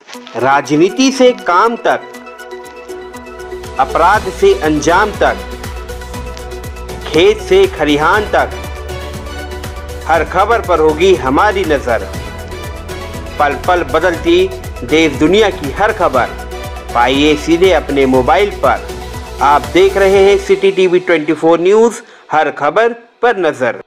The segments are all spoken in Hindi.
राजनीति से काम तक, अपराध से अंजाम तक, खेत से खरिहान तक, हर खबर पर होगी हमारी नजर। पल पल बदलती देश दुनिया की हर खबर पाइए सीधे अपने मोबाइल पर। आप देख रहे हैं सिटी टीवी 24 न्यूज, हर खबर पर नजर।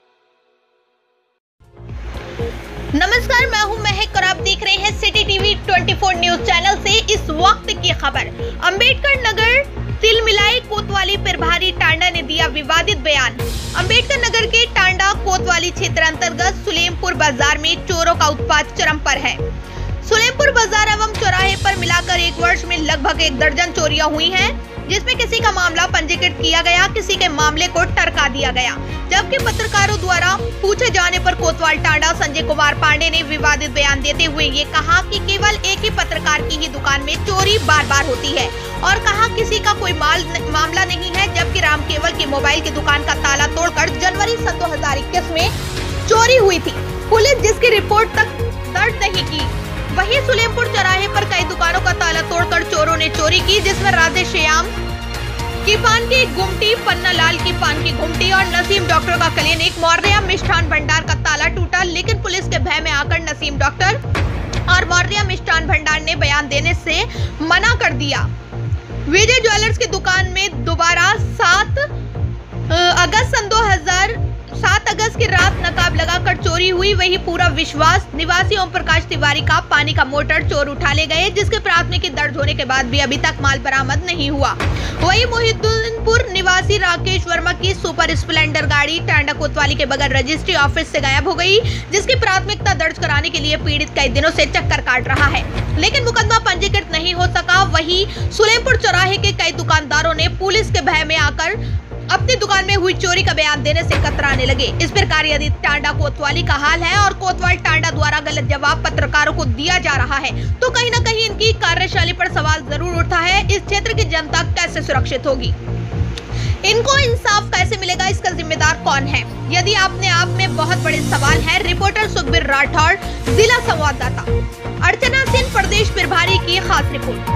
नमस्कार, मैं हूं महक और आप देख रहे हैं सिटी टीवी 24 न्यूज चैनल से इस वक्त की खबर। अंबेडकर नगर तिलमिलाई कोतवाली प्रभारी टांडा ने दिया विवादित बयान। अंबेडकर नगर के टांडा कोतवाली क्षेत्र अंतर्गत सुलेमपुर बाजार में चोरों का उत्पात चरम पर है। सुलेमपुर बाजार एवं चौराहे पर मिलाकर एक वर्ष में लगभग 1 दर्जन चोरियां हुई हैं, जिसमें किसी का मामला पंजीकृत किया गया, किसी के मामले को टरका दिया गया। जबकि पत्रकारों द्वारा पूछे जाने पर कोतवाल टांडा संजय कुमार पांडे ने विवादित बयान देते हुए ये कहा कि केवल एक ही पत्रकार की ही दुकान में चोरी बार बार होती है और कहा किसी का कोई मामला नहीं है। जबकि राम केवल की मोबाइल की दुकान का ताला तोड़कर जनवरी सन 2021 में चोरी हुई थी। पुलिस जिसकी रिपोर्ट तक दर्ज नहीं की। वहीं सुलेमपुर चौराहे पर कई दुकानों का ताला तोड़कर चोरों ने चोरी की, जिसमें राधे श्याम की पान की गुमटी, पन्ना लाल की पान की गुमटी और नसीम डॉक्टर का क्लिनिक, मौर्या मिष्ठान भंडार का ताला टूटा। लेकिन पुलिस के भय में आकर नसीम डॉक्टर और मौर्या मिष्ठान भंडार ने बयान देने से मना कर दिया। विजय ज्वेलर्स की दुकान में दोबारा 7 अगस्त की रात नकाब लगाकर चोरी हुई। वही पूरा विश्वास निवासी ओम प्रकाश तिवारी का पानी का मोटर चोर उठा ले गए, जिसके प्राथमिकी दर्ज होने के बाद भी अभी तक माल बरामद नहीं हुआ। वही मोहिद्दीनपुर निवासी राकेश वर्मा की सुपर स्प्लेंडर गाड़ी टांडा कोतवाली के बगैर रजिस्ट्री ऑफिस से गायब हो गई, जिसकी प्राथमिकता दर्ज कराने के लिए पीड़ित कई दिनों से चक्कर काट रहा है, लेकिन मुकदमा पंजीकृत नहीं हो सका। वही सुलेमपुर चौराहे के कई दुकानदारों ने पुलिस के भय में आकर अपनी दुकान में हुई चोरी का बयान देने से कतराने लगे। इस प्रकार यदि टांडा कोतवाली का हाल है और कोतवाल टांडा द्वारा गलत जवाब पत्रकारों को दिया जा रहा है, तो कहीं न कहीं इनकी कार्यशैली पर सवाल जरूर उठता है। इस क्षेत्र की जनता कैसे सुरक्षित होगी, इनको इंसाफ कैसे मिलेगा, इसका जिम्मेदार कौन है? यदि अपने आप में बहुत बड़े सवाल है। रिपोर्टर सुखबीर राठौड़, जिला संवाददाता। अर्चना सिंह, प्रदेश प्रभारी की खास रिपोर्ट।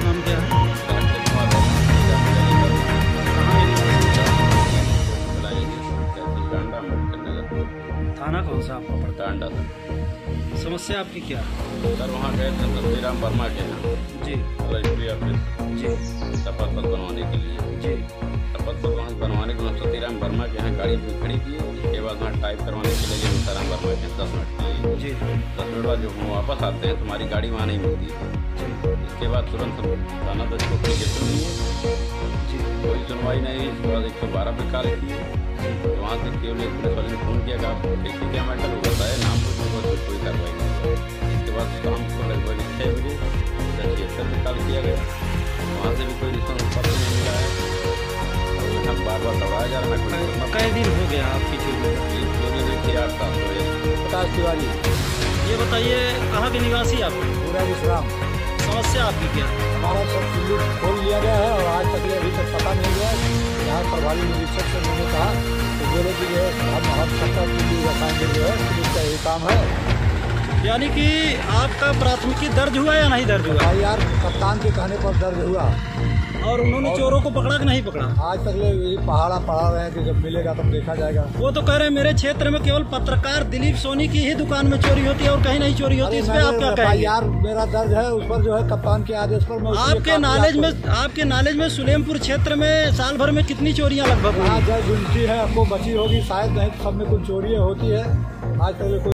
थाना कौन सा आपका पड़ता? टांडा था। समस्या आपकी क्या? सर वहाँ गए थे श्रीराम वर्मा के यहाँ जी, रजिस्ट्री ऑफिस जी, शपथ पत्र बनवाने के लिए। जी, शपथ पत्र वहाँ बनवाने के लिए श्रीराम वर्मा के यहाँ गाड़ी खड़ी की। उसके बाद वहाँ टाइप करवाने के लिए सीताराम वर्मा के 10 मिनट के लिए। जी, 10 मिनट बाद जब हम वापस आते हैं तुम्हारी गाड़ी वहाँ नहीं मिलती। इसके बाद तुरंत थाना दस को एप्लीकेशन दिए, कोई सुनवाई नहीं। इसके बाद 112 पे कॉल किए, वहाँ से केवल एक पुलिस वाले ने फोन किया कि आप देखिए क्या मैटर हो गया है, नाम तो कोई कार्रवाई नहीं। इसके बाद शाम को लगभग 6 बजे 1076 पे कॉल किया गया, वहाँ से भी कोई रिस्पॉन्स पत्र नहीं मिला है। और हम बार बार दौड़ाया जा रहा है। कई दिन हो गया आपकी चोरी? चोरी नहीं थी 8 साल हो गए। प्रकाश तिवारी। ये बताइए कहाँ के निवासी आप? पूरा विश्राम। समस्या आपकी क्या? हमारा सब चुल्लू खोल लिया गया है और आज तक अभी तक पता नहीं गया। यहाँ प्रभारी निरीक्षक से मैंने कहा तो बोले कि जो है हम 70 चुल्लू रखाएंगे, जो है पुलिस का यही काम है। यानी कि आपका प्राथमिकी दर्ज हुआ या नहीं दर्ज हुआ? भाई यार कप्तान के कहने पर दर्ज हुआ। और उन्होंने चोरों को पकड़ा कि नहीं पकड़ा? आज तक यही पहाड़ा पड़ा रहे हैं कि जब मिलेगा तब देखा जाएगा। वो तो कह रहे हैं मेरे क्षेत्र में केवल पत्रकार दिलीप सोनी की ही दुकान में चोरी होती है और कहीं नहीं चोरी होती। इस पे आप क्या कहेंगे? यार मेरा दर्ज है, उस पर जो है कप्तान के आदेश पर मैं आपके नॉलेज में सुलेमपुर क्षेत्र में साल भर में कितनी चोरियां लगभग? जब गिनती है आपको बची होगी शायद, नहीं सब में कुछ चोरियाँ होती है। आज तक